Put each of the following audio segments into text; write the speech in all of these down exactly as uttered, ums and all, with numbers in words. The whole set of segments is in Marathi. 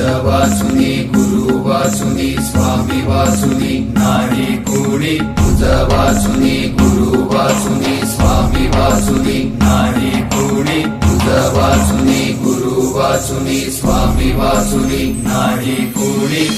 वाचुनी गुरु वाचुनी स्वामी वाचुनी नाही कुणी तुझ वाचुनी गुरु वाचुनी स्वामी वाचुनी नाही कुणी तुझ वाचुनी गुरु वाचुनी स्वामी वाचुनी नाही कुणी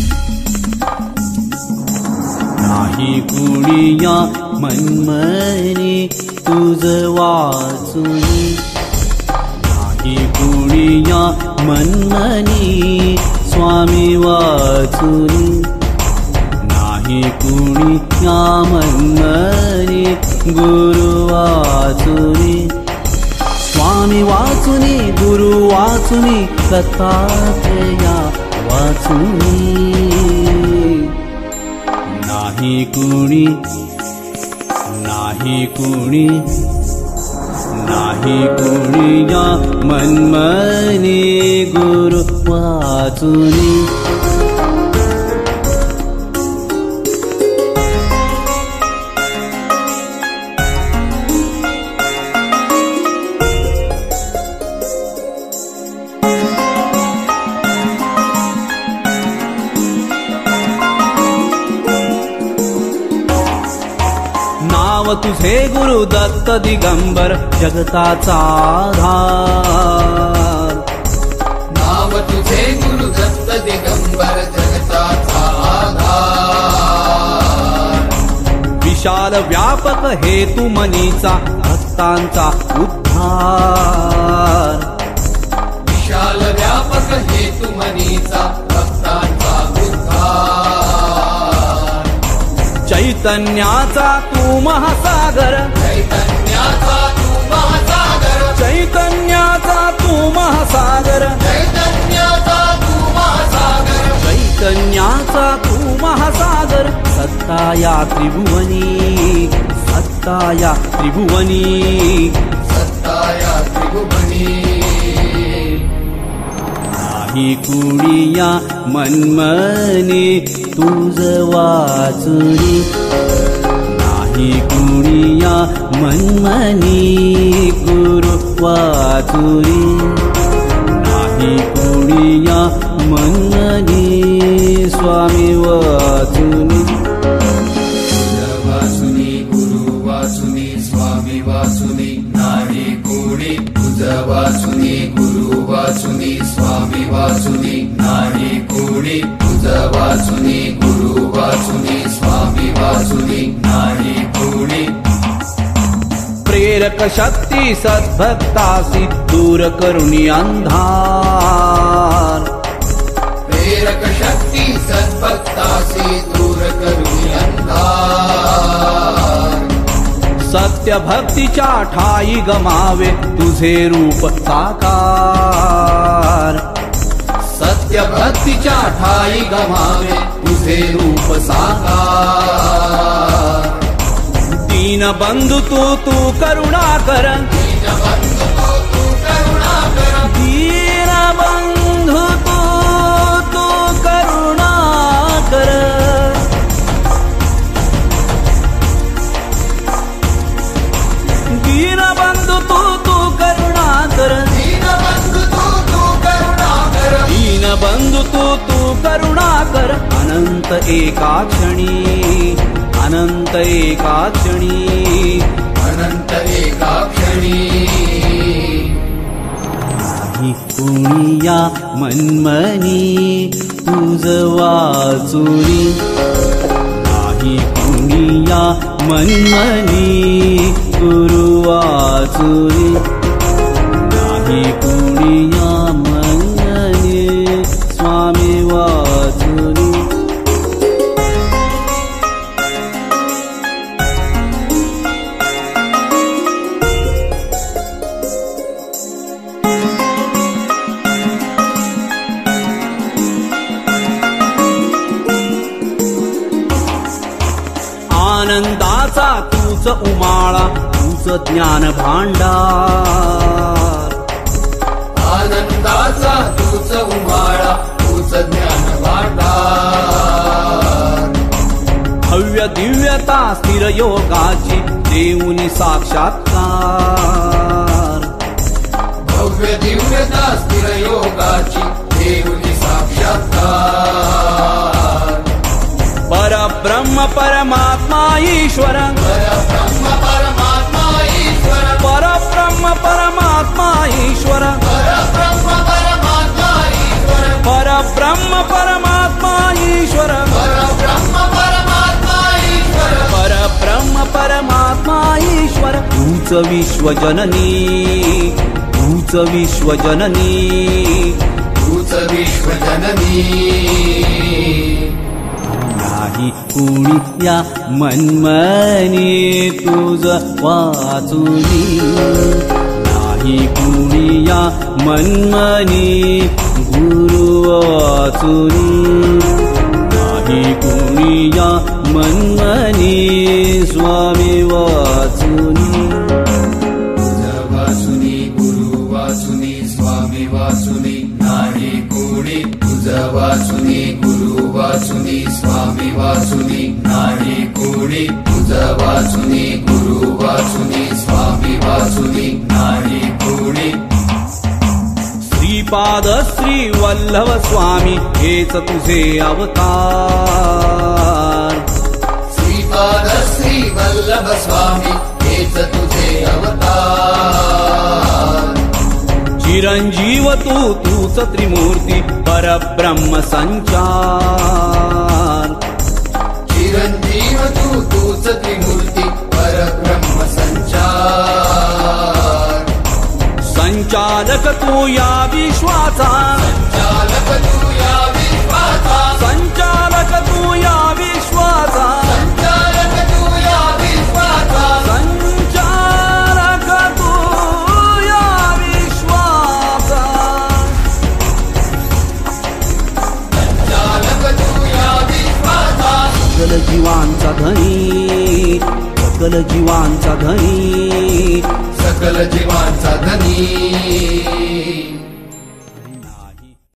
नाही कुणी या मनमनी तुझ वाचुनी नाही कुणी या मनमनी स्वामी वाचुनी नाही कुणी या मनमनी गुरु वाचुनी स्वामी वाचुनी गुरु वाचुनी दत्तात्रेया वाचुनी नाही कुणी नाही कुणी नाही कुणी या मनमनी गुरु वाचुनी नाव तुझे गुरु दत्त दिगंबर जगताचा आधार नाव तुझे गुरु दत्त दिगंबर जगताचा आधार विशाल व्यापक हेतु मनीचा भक्तांचा उद्धार विशाल व्यापक हेतु मनीचा भक्तांचा उद्धार चैतन्याचा तू महासागर चैतन्याचा तू महासागर चैतन्याचा तू महासागर चैतन्याचा तू महासागर चैतन्याचा तू महासागर सत्ता या त्रिभुवनी सत्ता या त्रिभुवनी सत्ता या त्रिभुवनी नाही कुणी या मनमनी तुझ वाचुनी नाही कुणी या मनमनी गुरु वाचुनी नाही कुणी या मनमनी स्वामी वाचुनी वाचुनी गुरु वाचुनी स्वामी वाचुनी नाही कुणी तुझ वाचुनी गुरु वाचुनी स्वामी वाचुनी नाही कुणी तुझ वाचुनी गुरु वाचुनी स्वामी वाचुनी नाही कुणी प्रेरक शक्ती सद्भक्तासी दूर करुणी अंधार प्रेरक शक्ती सद्भक्तासी दूर करुणी अंधार सत्य भक्तीच्या ठाई गमावे तुझे रूप साकार सत्य भक्तीच्या ठाई गमावे तुझे रूप साकार दीन बंधु तू तू करुणाकर दीन बंधु तू तू करुणाकर दीन बंधु तू तू करुणाकर दीन बंधु तू तू करुणाकर दीन बंधु तू तू करुणाकर दीन बंधु तू तू करुणाकर अनंत एका क्षणी अनंत एका क्षणी अनंत एका क्षणी नाही कुणी या मनमनी तुझ वाचुनी नाही कुणी या मनमनी गुरु वाचुनी नाही कुणी या मनमनी स्वामी वाचुनी आनंदाचा तूच उमाळा तूच ज्ञान भांडार आनंदाचा तूच उमाळा तूच ज्ञान भांडार भव्य दिव्यता स्थिर योगाची देऊनी साक्षात्कार भव्य दिव्यता स्थिर योगाची देऊनी साक्षात्कार अवतार परब्रह्म परमात्मा ईश्वर परब्रह्म परमात्मा ईश्वर परब्रह्म परमात्मा ईश्वर परब्रह्म परमात्मा ईश्वर परब्रह्म परमात्मा ईश्वर परब्रह्म परमात्मा ईश्वर परब्रह्म परमात्मा ईश्वर तूच विश्वजननी तूच विश्वजननी तूच विश्वजननी नाही कुणी या मन्मनी तुझ वाचुनी नाही कुणी या मन्मनी गुरु वाचुनी नाही कुणी या मन्मनी स्वामी वाचुनी तुझ वाचुनी गुरु वाचुनी स्वामी वाचुनी नाही कोणी तुझ वाचुनी गुरु वाचुनी स्वामी वाचुनी नाही कोणी तुझ वाचुनी गुरु वाचुनी स्वामी वाचुनी नाही कोणी श्रीपाद श्री वल्लभ स्वामी हेच तुझे अवतार श्रीपाद श्री वल्लभ स्वामी हेच तुझे अवतार चिरंजीव तू तूच त्रिमूर्ती परब्रह्म संचार चिरंजीव तू तूच त्रिमूर्ती परब्रह्म संचार संचालक तू या विश्वाचा संचालक तू या विश्वाचा संचालक तू या विश्वाचा संचालक तू या विश्वाचा संचालक तू या विश्वाचा संचालक तू या विश्वाचा सकल जीवांचा धनी सकल जीवांचा धनी सकल जीवांचा धनी